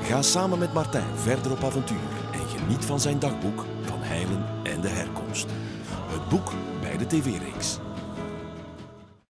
Ga samen met Martijn verder op avontuur en geniet van zijn dagboek van heilen en de herkomst. Het boek bij de tv-reeks.